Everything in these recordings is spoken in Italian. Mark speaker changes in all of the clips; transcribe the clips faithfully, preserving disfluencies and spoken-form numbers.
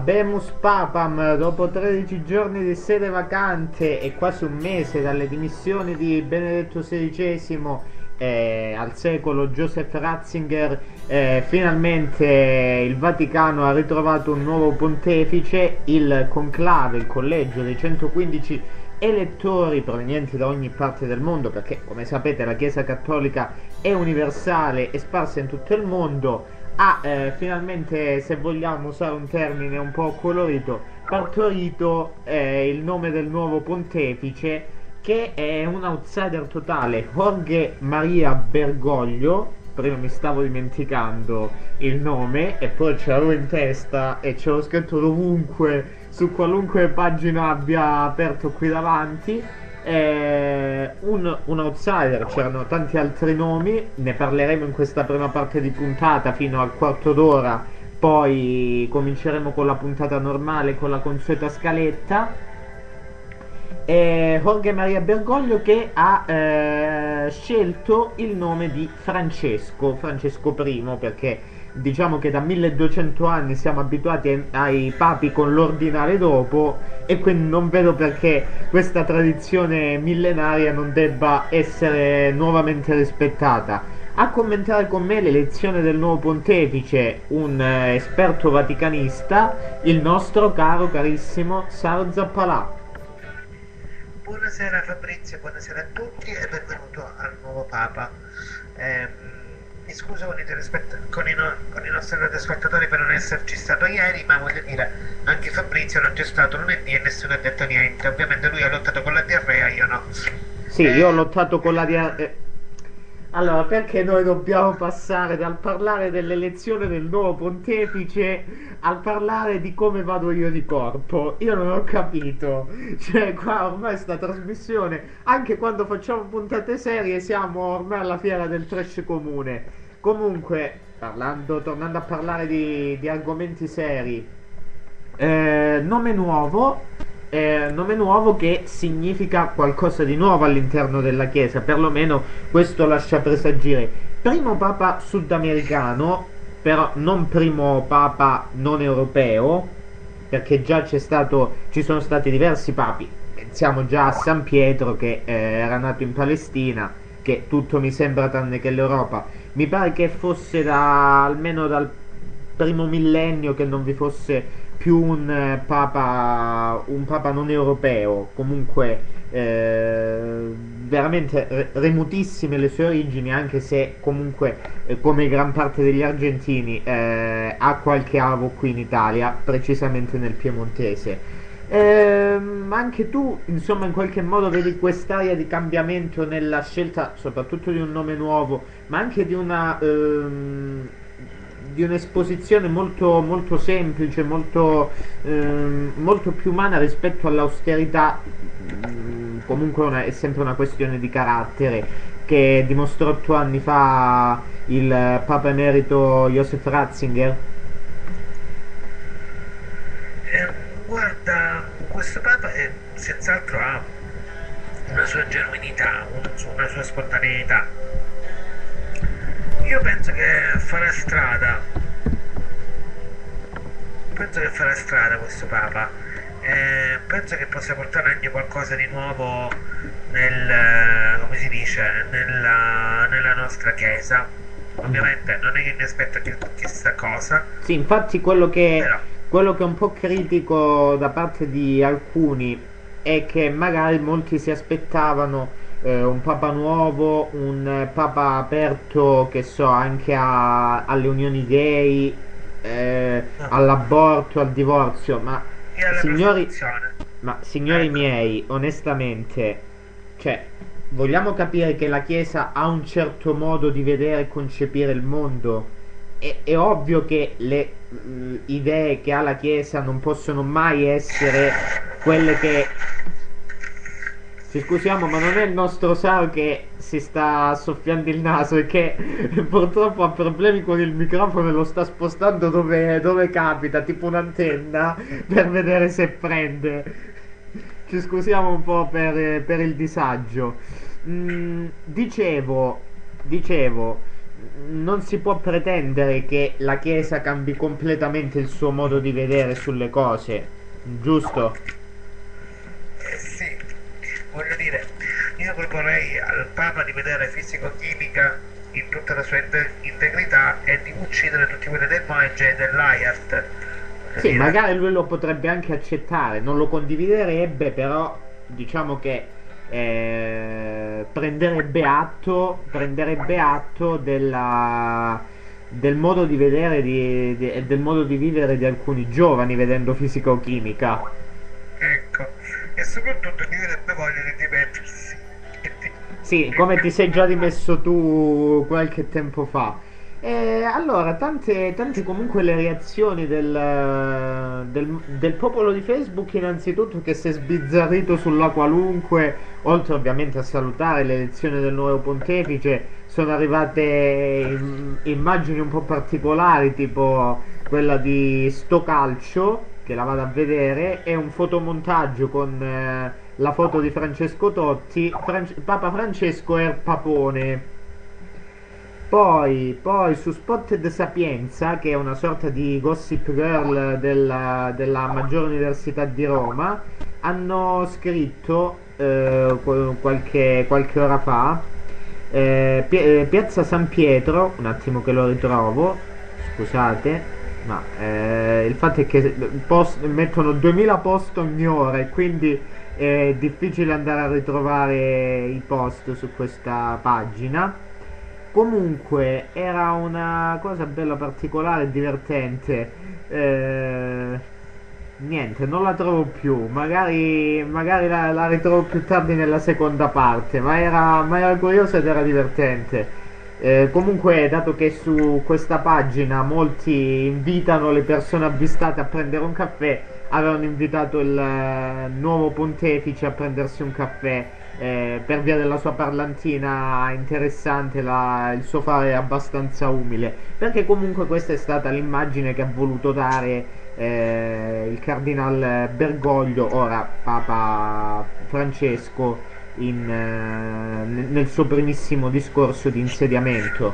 Speaker 1: Habemus Papam, dopo tredici giorni di sede vacante e quasi un mese dalle dimissioni di Benedetto sedicesimo eh, al secolo Joseph Ratzinger, eh, finalmente il Vaticano ha ritrovato un nuovo pontefice. Il conclave, il collegio dei centoquindici elettori provenienti da ogni parte del mondo, perché come sapete la Chiesa Cattolica è universale e sparsa in tutto il mondo, ha eh, finalmente, se vogliamo usare un termine un po' colorito, partorito eh, il nome del nuovo pontefice, che è un outsider totale, Jorge Maria Bergoglio. Prima mi stavo dimenticando il nome e poi ce l'avevo in testa e ce l'ho scritto dovunque, su qualunque pagina abbia aperto qui davanti. Eh, un, un outsider, c'erano tanti altri nomi, ne parleremo in questa prima parte di puntata fino al quarto d'ora, poi cominceremo con la puntata normale, con la consueta scaletta. eh, Jorge Maria Bergoglio, che ha eh, scelto il nome di Francesco Francesco primo, perché diciamo che da milleduecento anni siamo abituati ai, ai papi con l'ordinale dopo, e quindi non vedo perché questa tradizione millenaria non debba essere nuovamente rispettata. A commentare con me l'elezione del nuovo pontefice un eh, esperto vaticanista, il nostro caro carissimo Saro Zappalà.
Speaker 2: Buonasera Fabrizio, buonasera a tutti e benvenuto al nuovo Papa. Eh, mi scuso con i, telespett- con, i no- con i nostri radioascoltatori per non esserci stato ieri, ma voglio dire, anche Fabrizio non c'è stato lunedì e nessuno ha detto niente. Ovviamente lui ha lottato con la diarrea, io no.
Speaker 1: Sì,
Speaker 2: eh,
Speaker 1: io ho lottato con la diarrea. Allora, perché noi dobbiamo passare dal parlare dell'elezione del nuovo pontefice al parlare di come vado io di corpo? Io non ho capito. Cioè, qua ormai sta trasmissione, anche quando facciamo puntate serie, siamo ormai alla fiera del trash comune. Comunque, parlando, tornando a parlare di, di argomenti seri, eh, nome nuovo. Eh, nome nuovo che significa qualcosa di nuovo all'interno della Chiesa, perlomeno questo lascia presagire. Primo Papa sudamericano, però non primo Papa non europeo, perché già c'è stato, ci sono stati diversi papi. Pensiamo già a San Pietro, che eh, era nato in Palestina, che tutto mi sembra tranne che l'Europa. Mi pare che fosse da almeno dal primo millennio che non vi fosse più un eh, papa un papa non europeo. Comunque eh, veramente re- remotissime le sue origini, anche se comunque eh, come gran parte degli argentini eh, ha qualche avo qui in Italia, precisamente nel piemontese. Ehm, anche tu insomma in qualche modo vedi quest'area di cambiamento nella scelta soprattutto di un nome nuovo, ma anche di una ehm, di un'esposizione molto, molto semplice, molto, ehm, molto più umana rispetto all'austerità. Mm, comunque una, è sempre una questione di carattere che dimostrò otto anni fa il Papa Emerito Joseph Ratzinger.
Speaker 2: eh, guarda, questo Papa è, senz'altro ha una sua genuinità, una sua, una sua spontaneità. Io penso che farà strada, penso che farà strada questo Papa, eh, penso che possa portare anche qualcosa di nuovo nel, come si dice, nella, nella nostra Chiesa. Ovviamente non è che mi aspetto che chissà cosa.
Speaker 1: Sì, infatti quello che,
Speaker 2: Però
Speaker 1: quello che è un po' critico da parte di alcuni è che magari molti si aspettavano eh, un papa nuovo, un eh, papa aperto, che so, anche a- alle unioni gay, eh,
Speaker 2: no,
Speaker 1: all'aborto, al divorzio, ma
Speaker 2: e alla
Speaker 1: signori,
Speaker 2: prostituzione.
Speaker 1: ma signori
Speaker 2: Ecco.
Speaker 1: miei, onestamente, cioè, vogliamo capire che la Chiesa ha un certo modo di vedere e concepire il mondo? È, è ovvio che le mm, idee che ha la Chiesa non possono mai essere quelle che... Ci scusiamo, ma non è il nostro Saro che si sta soffiando il naso e che purtroppo ha problemi con il microfono e lo sta spostando dove, dove capita, tipo un'antenna, per vedere se prende. Ci scusiamo un po' per, per il disagio. Mm, dicevo, dicevo, non si può pretendere che la Chiesa cambi completamente il suo modo di vedere sulle cose, giusto?
Speaker 2: Eh sì, voglio dire, io proporrei al Papa di vedere fisico-chimica in tutta la sua inte- integrità e di uccidere tutti quelli del Moenge e dell'Ayart. Voglio
Speaker 1: Sì,
Speaker 2: dire,
Speaker 1: magari lui lo potrebbe anche accettare, non lo condividerebbe, però diciamo che eh, prenderebbe atto, prenderebbe atto della, del modo di vedere di- di- e del modo di vivere di alcuni giovani vedendo fisica o chimica.
Speaker 2: ecco, e soprattutto mi verrebbe voglia di dimettersi. E di-
Speaker 1: Sì, come ti sei già rimesso tu qualche tempo fa. E allora, tante, tante comunque le reazioni del, del, del popolo di Facebook, innanzitutto che si è sbizzarrito sulla qualunque, oltre ovviamente a salutare l'elezione del nuovo pontefice, sono arrivate im- immagini un po' particolari, tipo quella di Sto Calcio, che la vado a vedere, è un fotomontaggio con eh, la foto di Francesco Totti, Fran- Papa Francesco e il Papone. Poi, poi su Spotted Sapienza, che è una sorta di gossip girl della, della maggiore università di Roma, hanno scritto eh, qu- qualche, qualche ora fa, eh, Pi- eh, Piazza San Pietro, un attimo che lo ritrovo, scusate, ma eh, il fatto è che post- mettono duemila post ogni ora e quindi è difficile andare a ritrovare i post su questa pagina. Comunque era una cosa bella particolare e divertente. Eh, niente, non la trovo più. Magari, magari la, la ritrovo più tardi nella seconda parte. Ma era, ma era curiosa ed era divertente. Eh, comunque, dato che su questa pagina molti invitano le persone avvistate a prendere un caffè, avevano invitato il eh, nuovo pontefice a prendersi un caffè eh, per via della sua parlantina interessante, la- il suo fare abbastanza umile, perché comunque questa è stata l'immagine che ha voluto dare eh, il cardinal Bergoglio, ora Papa Francesco, in, eh, nel nel suo primissimo discorso di insediamento.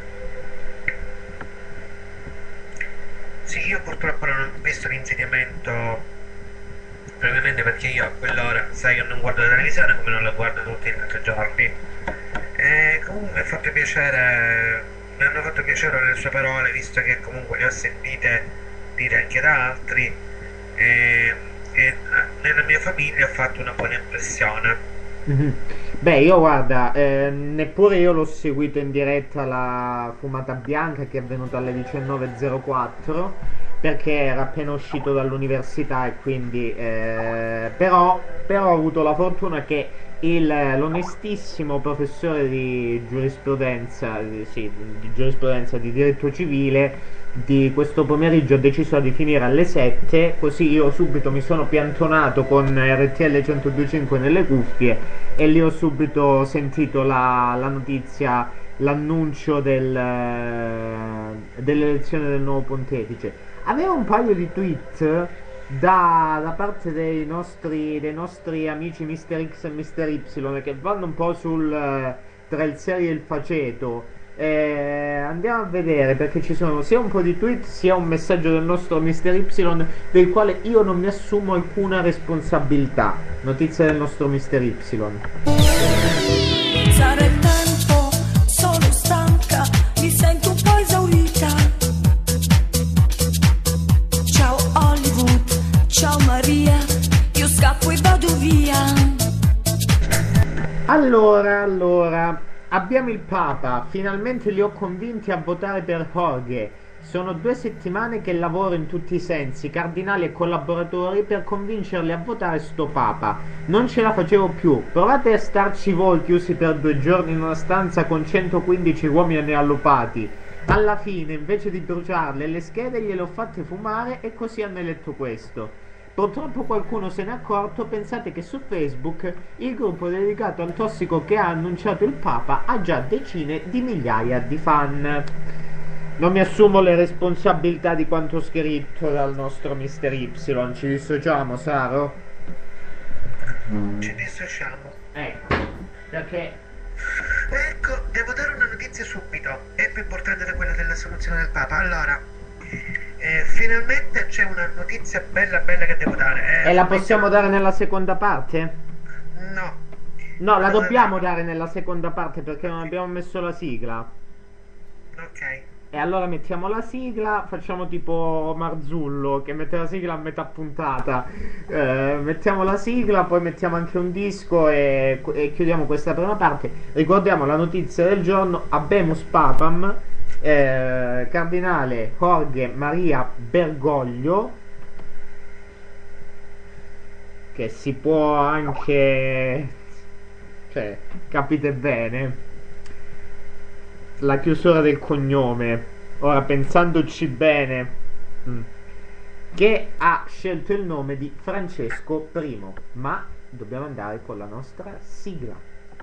Speaker 2: Sì, io purtroppo non ho visto l'insediamento probabilmente perché io a quell'ora sai che non guardo la televisione come non la guardo tutti gli altri giorni. E comunque mi ha fatto piacere, mi hanno fatto piacere le sue parole, visto che comunque le ho sentite dire anche da altri e, e eh, nella mia famiglia ha fatto una buona impressione.
Speaker 1: Mhm. Beh, io guarda, eh, neppure io l'ho seguito in diretta la fumata bianca che è avvenuta alle diciannove e zero quattro perché era appena uscito dall'università e quindi eh, però, però ho avuto la fortuna che il, l'onestissimo professore di giurisprudenza, di, sì, di giurisprudenza di diritto civile di questo pomeriggio ha deciso di finire alle sette, così io subito mi sono piantonato con R T L centodue e cinque nelle cuffie e lì ho subito sentito la, la notizia, l'annuncio del, eh, dell'elezione del nuovo pontefice. Aveva un paio di tweet da, da parte dei nostri, dei nostri amici mister X e mister Y che vanno un po' sul eh, tra il serio e il faceto. Eh, andiamo a vedere perché ci sono sia un po' di tweet sia un messaggio del nostro mister Y del quale io non mi assumo alcuna responsabilità. Notizia del nostro mister Y.
Speaker 3: Sarà il tempo, sono stanca, mi sento un po' esaurita. Ciao Hollywood, ciao Maria, io scappo e vado via.
Speaker 1: Allora, allora, abbiamo il Papa, finalmente li ho convinti a votare per Jorge. Sono due settimane che lavoro in tutti i sensi, cardinali e collaboratori, per convincerli a votare sto Papa. Non ce la facevo più. Provate a starci voi chiusi per due giorni in una stanza con centoquindici uomini allupati. Alla fine, invece di bruciarle le schede, gliele ho fatte fumare e così hanno eletto questo. Purtroppo qualcuno se n'è accorto, pensate che su Facebook il gruppo dedicato al tossico che ha annunciato il Papa ha già decine di migliaia di fan. Non mi assumo le responsabilità di quanto scritto dal nostro mister Y, ci dissociamo, Saro?
Speaker 2: Ci dissociamo.
Speaker 1: Ecco, perché
Speaker 2: Ecco, devo dare una notizia subito, è più importante di quella dell'assoluzione del Papa. Allora, eh, finalmente c'è una notizia bella bella che devo dare. Eh,
Speaker 1: E la possiamo dare nella seconda parte?
Speaker 2: No.
Speaker 1: No, la
Speaker 2: Devo
Speaker 1: dobbiamo
Speaker 2: dare-
Speaker 1: dare nella seconda parte perché non abbiamo messo la sigla.
Speaker 2: Ok.
Speaker 1: E allora mettiamo la sigla, facciamo tipo Marzullo che mette la sigla a metà puntata. Eh, mettiamo la sigla, poi mettiamo anche un disco e, e chiudiamo questa prima parte. Ricordiamo la notizia del giorno: Habemus Papam, eh, Cardinale Jorge Maria Bergoglio, che si può anche, cioè, capite bene la chiusura del cognome. Ora, pensandoci bene, mm, che ha scelto il nome di Francesco I. Ma dobbiamo andare con la nostra sigla.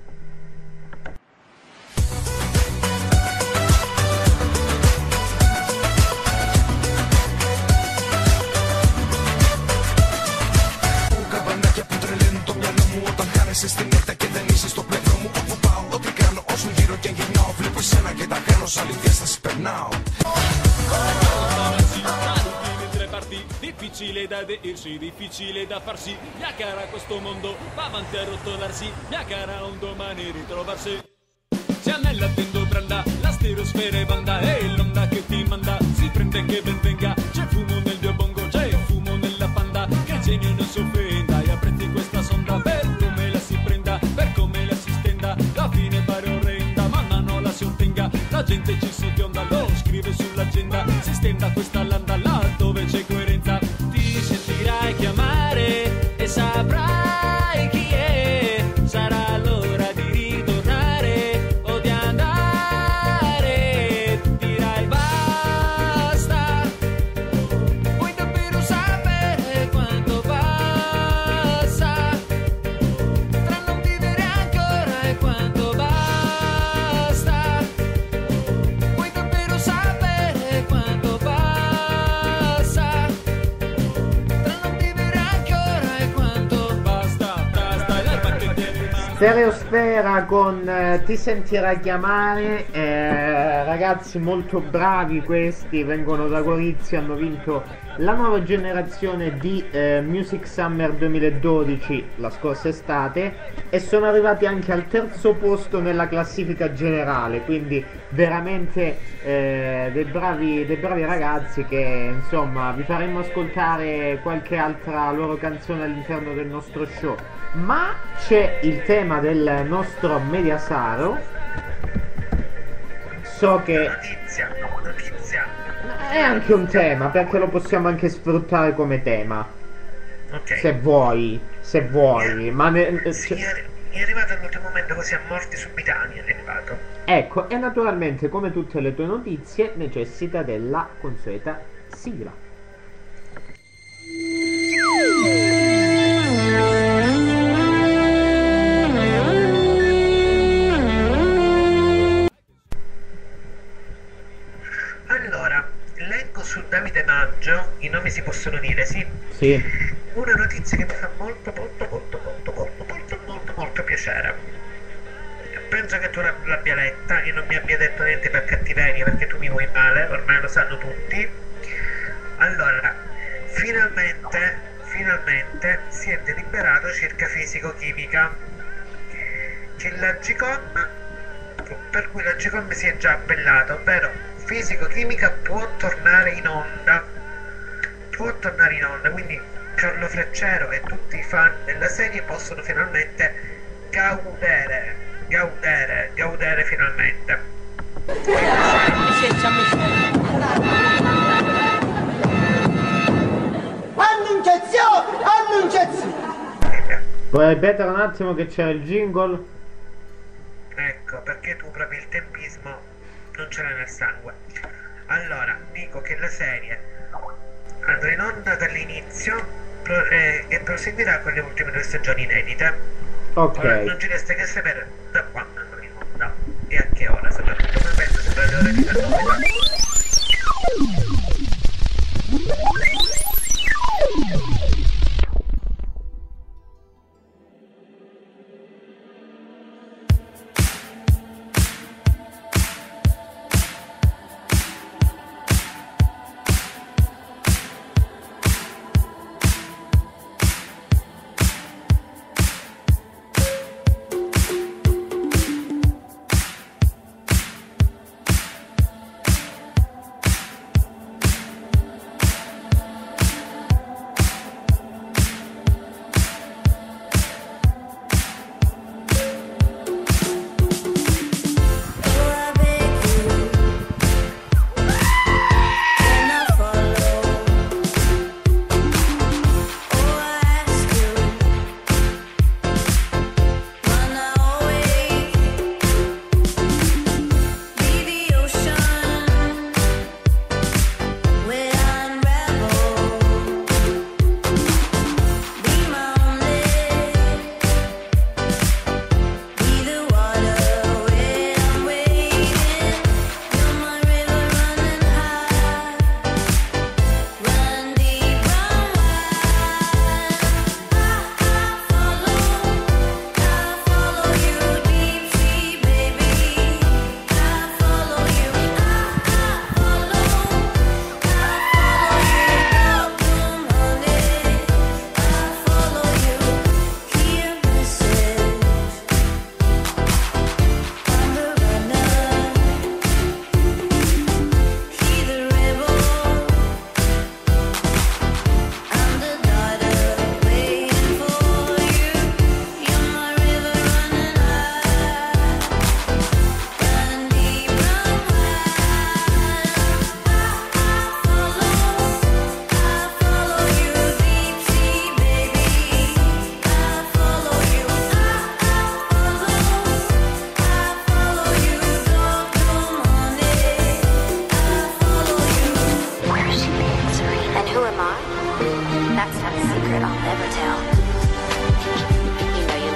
Speaker 4: Difficile da dirsi, difficile da farsi, mia cara questo mondo va avanti a rotolarsi, mia cara un domani ritrovarsi. Se anella tendo branda, la stereosfera banda e l'onda che ti manda, si prende che ben venga, c'è fumo nel mio bongo, c'è fumo nella panda, che il genio non si offenda e apprezzi questa sonda per come la si prenda, per come la si stenda, la fine pare orrenda, ma mano la si ottenga, la gente ci si bionda, lo scrive sull'agenda, si stenda questa landa là dove c'è coerenza. Sentirai chiamare e saprai chi è, sarà l'ora di ritornare o di andare, dirai basta, vuoi davvero sapere quanto passa, tra non vivere ancora e quanto basta, vuoi davvero sapere quanto passa.
Speaker 1: Stereosfera con eh, Ti sentirai chiamare, eh, ragazzi molto bravi questi, vengono da Gorizia, hanno vinto la nuova generazione di eh, Music Summer duemiladodici la scorsa estate e sono arrivati anche al terzo posto nella classifica generale, quindi veramente eh, dei, bravi, dei bravi ragazzi che insomma vi faremo ascoltare qualche altra loro canzone all'interno del nostro show. Ma c'è il tema del nostro Mediasaro. So che
Speaker 2: Notizia, notizia.
Speaker 1: è anche un tema, perché lo possiamo anche sfruttare come tema,
Speaker 2: Ok.
Speaker 1: se vuoi, se vuoi. Ma ne-
Speaker 2: Sì,
Speaker 1: cioè-
Speaker 2: è, è arrivato all'ultimo momento così a morti subitanei, è arrivato.
Speaker 1: ecco, e naturalmente come tutte le tue notizie necessita della consueta sigla.
Speaker 2: Allora, leggo su Davide Maggio, i nomi si possono dire, sì?
Speaker 1: Sì.
Speaker 2: Una notizia che mi fa molto molto molto molto molto molto molto molto piacere. Penso che tu l'abb- l'abbia letta e non mi abbia detto niente per cattiveria perché tu mi vuoi male, ormai lo sanno tutti. Allora, finalmente, finalmente si è deliberato circa fisico-chimica che l'Agcom, per cui l'Agcom si è già appellato, ovvero fisico-chimica può tornare in onda, può tornare in onda, quindi Carlo Freccero e tutti i fan della serie possono finalmente gaudere, gaudere, gaudere finalmente.
Speaker 5: Annunciazione! Annunciazione!
Speaker 1: Puoi ripetere un attimo che c'era il jingle?
Speaker 2: Ecco, perché tu proprio il tempismo non ce l'hai nel sangue. Allora, dico che la serie andrà in onda dall'inizio pro- eh, e proseguirà con le ultime due stagioni inedite.
Speaker 1: Ok.
Speaker 2: Ora, non ci resta che sapere da quando andrà in onda e a che ora, soprattutto, ma penso sempre alle ore diciannove.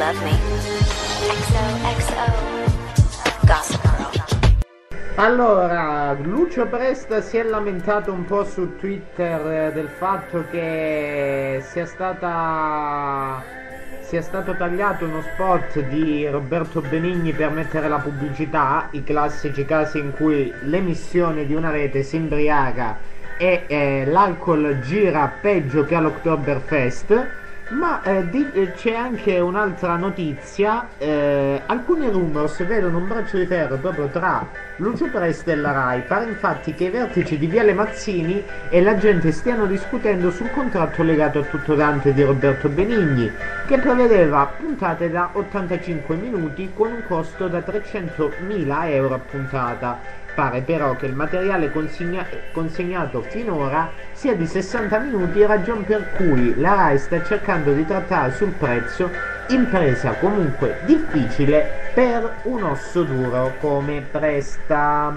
Speaker 6: love me. X O X O Gossip Girl.
Speaker 1: Allora, Lucio Presta si è lamentato un po' su Twitter eh, del fatto che sia stata sia stato tagliato uno spot di Roberto Benigni per mettere la pubblicità, i classici casi in cui l'emissione di una rete si imbriaca e eh, l'alcol gira peggio che all'Oktoberfest. Ma eh, di, eh, c'è anche un'altra notizia, eh, alcuni rumors vedono un braccio di ferro proprio tra Lucio Presta e la Rai. Pare infatti che i vertici di Viale Mazzini e la gente stiano discutendo sul contratto legato a Tutto Dante di Roberto Benigni, che prevedeva puntate da ottantacinque minuti con un costo da trecentomila euro a puntata. Pare però che il materiale consegna- consegnato finora sia di sessanta minuti, ragion per cui la Rai sta cercando di trattare sul prezzo, impresa comunque difficile per un osso duro come Presta.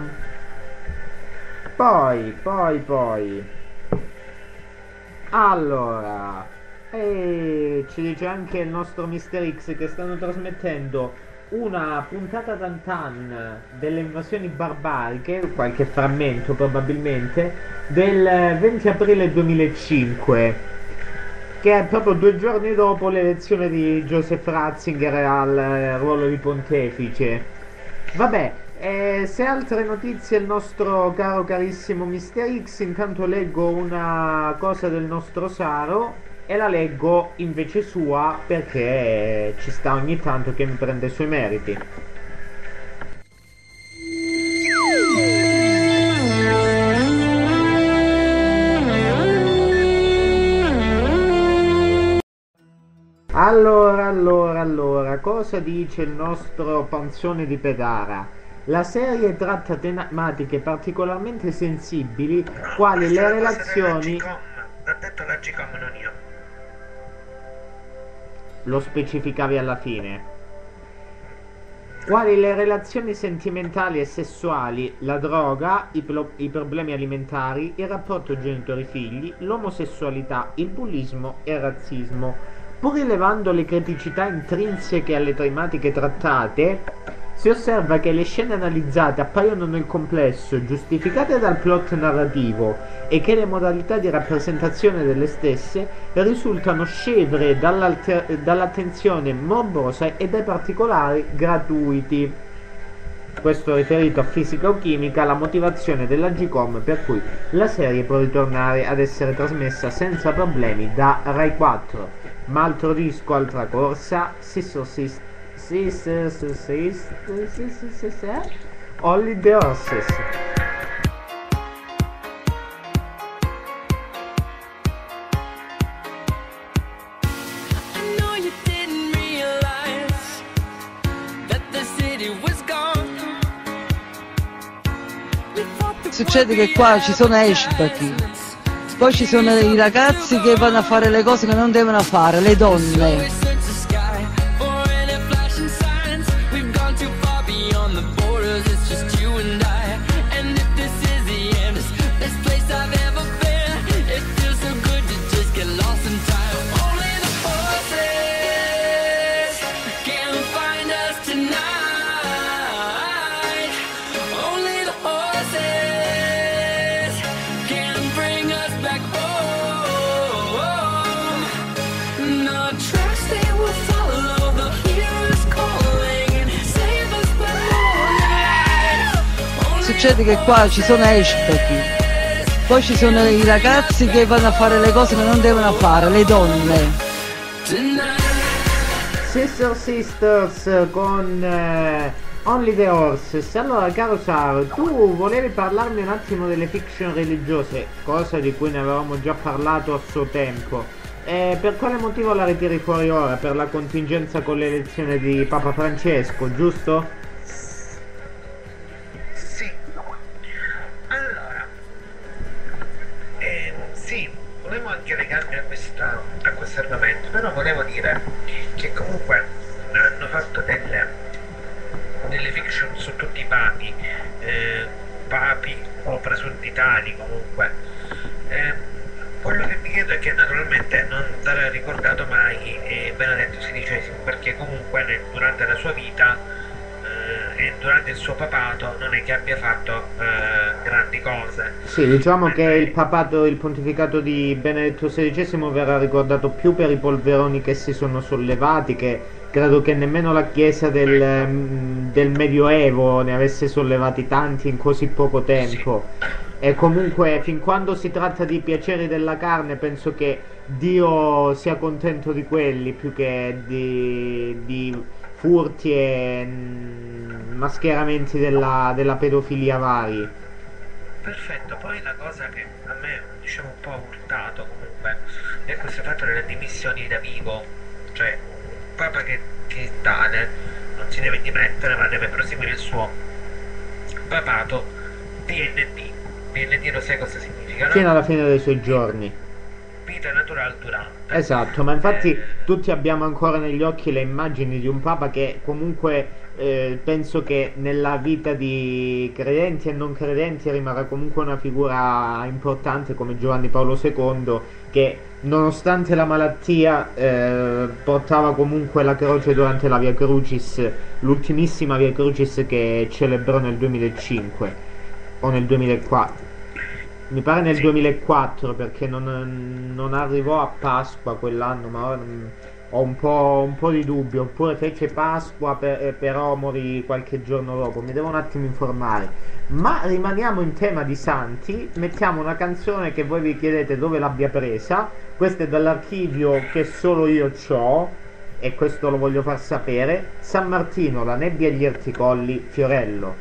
Speaker 1: Poi, poi, poi. Allora, e ci dice anche il nostro mister X che stanno trasmettendo una puntata d'antan delle invasioni barbariche, qualche frammento probabilmente, del venti aprile duemilacinque, che è proprio due giorni dopo l'elezione di Joseph Ratzinger al ruolo di pontefice. Vabbè, eh, se altre notizie il nostro caro carissimo mister X, intanto leggo una cosa del nostro Saro e la leggo invece sua perché ci sta ogni tanto che mi prende i suoi meriti. Allora, allora, allora, cosa dice il nostro Panzone di Pedara? La serie tratta tematiche particolarmente sensibili, quali le relazioni...
Speaker 2: Ha detto la G COM, non io.
Speaker 1: Lo specificavi alla fine. Quali le relazioni sentimentali e sessuali, la droga, i, pro- i problemi alimentari, il rapporto genitori-figli, l'omosessualità, il bullismo e il razzismo. Pur rilevando le criticità intrinseche alle tematiche trattate, si osserva che le scene analizzate appaiono nel complesso giustificate dal plot narrativo e che le modalità di rappresentazione delle stesse risultano scevre dall'attenzione morbosa e dai particolari gratuiti. Questo riferito a fisica o chimica, la motivazione della G COM per cui la serie può ritornare ad essere trasmessa senza problemi da Rai quattro. Ma altro disco, altra corsa, Sister Sister Sister Sister Sister Only the Horses.
Speaker 7: Succede che qua ci sono ashback, poi ci sono i ragazzi che vanno a fare le cose che non devono fare, le donne. Succede che qua ci sono ashback, poi ci sono i ragazzi che vanno a fare le cose che non devono fare, le donne.
Speaker 1: Sister Sisters con eh, Only the Horses. Allora, caro Saro, tu volevi parlarmi un attimo delle fiction religiose, cosa di cui ne avevamo già parlato a suo tempo. Eh, per quale motivo la ritiri fuori ora? Per la contingenza con l'elezione di Papa Francesco, giusto?
Speaker 2: Volevo anche legarmi a, questa, a questo argomento, però volevo dire che comunque hanno fatto delle, delle fiction su tutti i papi, eh, papi o presunti tali comunque. Eh, quello che mi chiedo è che naturalmente non sarà ricordato mai eh, Benedetto sedicesimo, perché comunque nel- durante la sua vita eh, e durante il suo papato non è che abbia fatto eh, grandi cose.
Speaker 1: Sì, diciamo che
Speaker 2: Mentre-
Speaker 1: il papato, il pontificato di Benedetto sedicesimo verrà ricordato più per i polveroni che si sono sollevati, che credo che nemmeno la Chiesa del, mm, del Medioevo ne avesse sollevati tanti in così poco tempo. E comunque, fin quando si tratta di piaceri della carne, penso che Dio sia contento di quelli più che di, di furti e mm, mascheramenti della, della pedofilia vari.
Speaker 2: Perfetto, poi la cosa che a me diciamo un po' ha urtato comunque è questo fatto delle dimissioni da vivo, cioè un papa che, che tale non si deve dimettere ma deve proseguire il suo papato P N D. P N D lo sai cosa significa, no?
Speaker 1: Fino alla fine dei suoi giorni.
Speaker 2: Vita natural durante.
Speaker 1: Esatto, ma infatti
Speaker 2: Eh,
Speaker 1: tutti abbiamo ancora negli occhi le immagini di un papa che comunque eh, penso che nella vita di credenti e non credenti rimarrà comunque una figura importante come Giovanni Paolo secondo, che nonostante la malattia eh, portava comunque la croce durante la Via Crucis, l'ultimissima Via Crucis che celebrò nel duemilacinque o nel duemilaquattro. Mi pare nel
Speaker 2: Sì.
Speaker 1: duemilaquattro, perché non, non arrivò a Pasqua quell'anno, ma ora non- ho un po', un po' di dubbio. Oppure fece Pasqua, per- eh, però morì qualche giorno dopo. Mi devo un attimo informare. Ma rimaniamo in tema di santi. Mettiamo una canzone che voi vi chiedete dove l'abbia presa. Questa è dall'archivio che solo io c'ho, e questo lo voglio far sapere. San Martino, la nebbia e gli erticolli, Fiorello.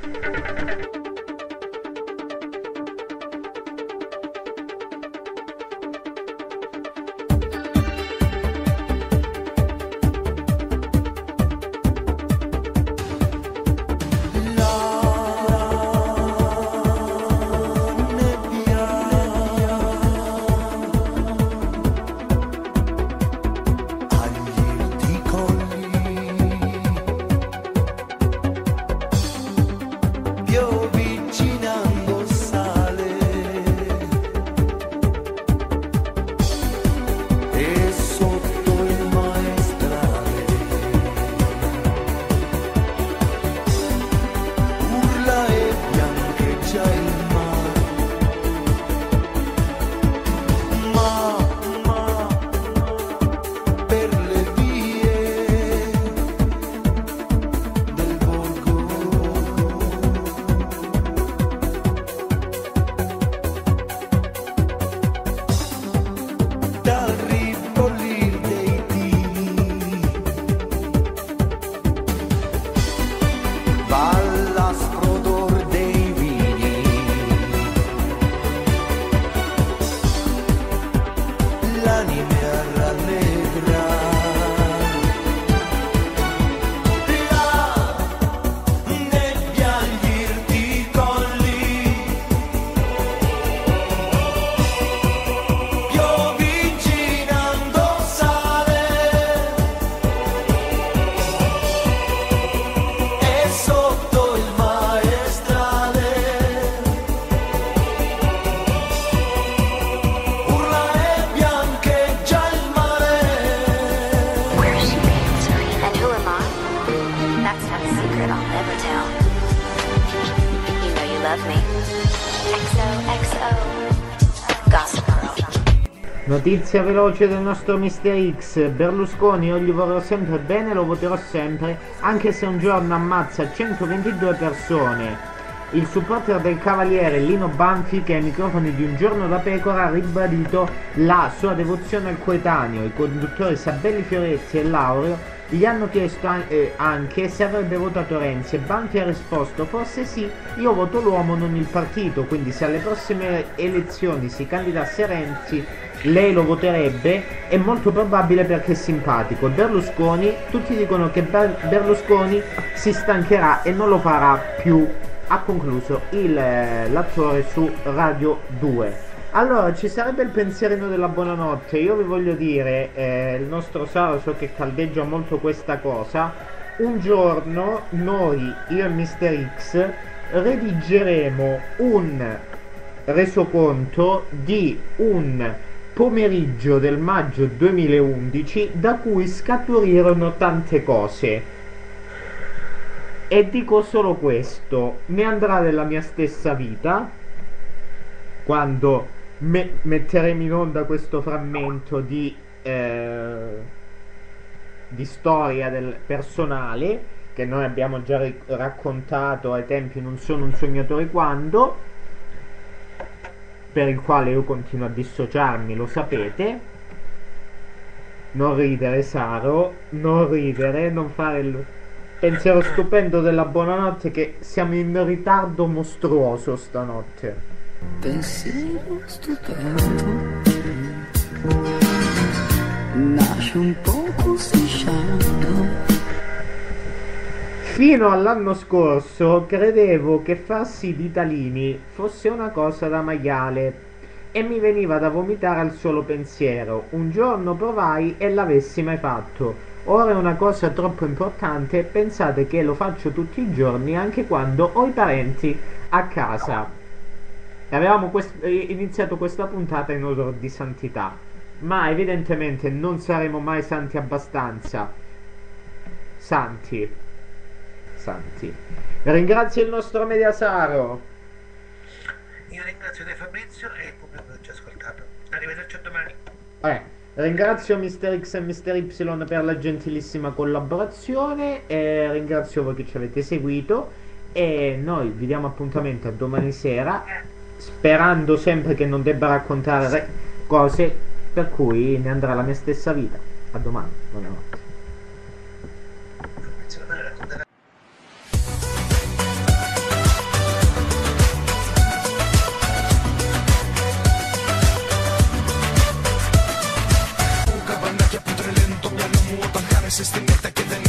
Speaker 1: Notizia veloce del nostro mister X. Berlusconi, io gli vorrò sempre bene, lo voterò sempre, anche se un giorno ammazza centoventidue persone. Il supporter del Cavaliere Lino Banfi, che ai microfoni di Un Giorno da Pecora ha ribadito la sua devozione al coetaneo. I conduttori Sabelli Fioretti e Laureo gli hanno chiesto anche se avrebbe votato Renzi e Banfi ha risposto: forse sì, io voto l'uomo, non il partito, quindi se alle prossime elezioni si candidasse Renzi lei lo voterebbe, è molto probabile perché è simpatico. Berlusconi, tutti dicono che Berlusconi si stancherà e non lo farà più, ha concluso il, l'attore su Radio due. Allora, ci sarebbe il pensierino della buonanotte. Io vi voglio dire, eh, il nostro Saro so che caldeggia molto questa cosa. Un giorno noi, io e mister X, redigeremo un reso conto di un pomeriggio del maggio duemilaundici da cui scaturirono tante cose. E dico solo questo: ne andrà della mia stessa vita quando me- metteremo in onda questo frammento di, eh, di storia del personale che noi abbiamo già ri- raccontato ai tempi Non sono un sognatore quando, per il quale io continuo a dissociarmi, lo sapete. Non ridere, Saro, non ridere, non fare il pensiero stupendo della buonanotte, che siamo in ritardo mostruoso stanotte.
Speaker 3: Pensiero stupendo, nasce un poco strisciando.
Speaker 1: Fino all'anno scorso credevo che farsi di talini fosse una cosa da maiale e mi veniva da vomitare al solo pensiero. Un giorno provai e l'avessi mai fatto. Ora è una cosa troppo importante, pensate che lo faccio tutti i giorni anche quando ho i parenti a casa. Avevamo quest- iniziato questa puntata in odore di santità, ma evidentemente non saremo mai santi abbastanza. Santi. Santi. Ringrazio il nostro Mediasaro.
Speaker 2: Io ringrazio te Fabrizio e il pubblico che ci ha ascoltato. Arrivederci a domani.
Speaker 1: Eh, ringrazio mister X e mister Y per la gentilissima collaborazione e ringrazio voi che ci avete seguito e noi vi diamo appuntamento a domani sera, sperando sempre che non debba raccontare re- cose per cui ne andrà la mia stessa vita. A domani, buonanotte.
Speaker 2: Fabrizio domani racconterà.
Speaker 8: Se stringete che